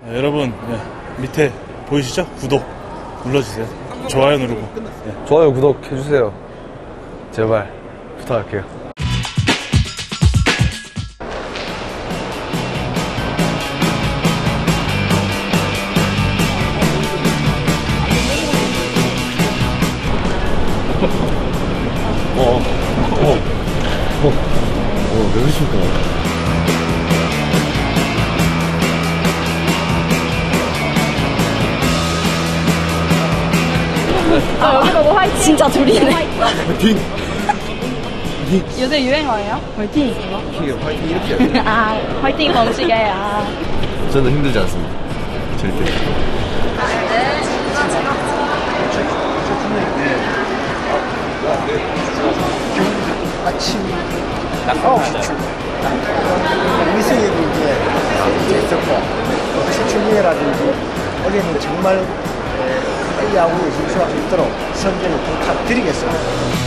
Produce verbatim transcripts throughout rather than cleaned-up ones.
네, 여러분 네, 밑에 보이시죠? 구독 눌러주세요. 좋아요 누르고. 네. 좋아요, 구독 해주세요. 제발 부탁할게요. 어, 어, 어, 어, 왜 그러십니까? 아, 여기 보고 화이팅! 진짜 둘이네. 화이팅! 요새 유행어예요? 화이팅! 화이팅 이렇게 해야 돼. 아, 화이팅 공식이에요. 저는 힘들지 않습니다. 절대. 아침 아홉 시 출근. 미세에도 이제 있었고, 최충희라든지 어제는 정말 이 야구에 진출할 수 있도록 선전을 부탁드리겠습니다.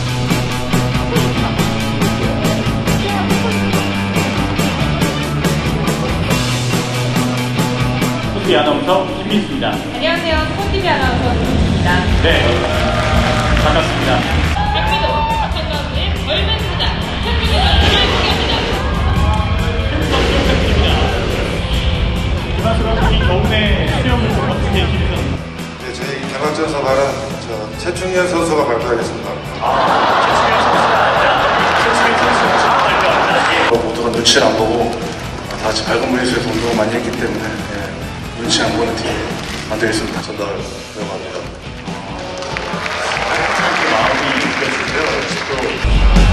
스포티비 아나운서 김민수입니다. 안녕하세요. 스포티비 아나운서 김민수입니다. 네, 반갑습니다. 경기도 박찬선의 얼른 가자. 최충희를 소개합니다. 그만스러운 이 겨울에 수영을 좀 어떻게 기대하셨나요? 네, 저희 개막전 선발은 저 최충현 선수가 발표하겠습니다. 아, 최충현 선수가 아니라 최충현 선수가 지금 발표한다. 모두가 눈치를 안 보고 다 같이 밝은 무리수에서 운동을 많이 했기 때문에 예, 눈치 안 보는 팀 만들겠습니다. 전달 들어갑니다. 마음이 느껴지고요. 또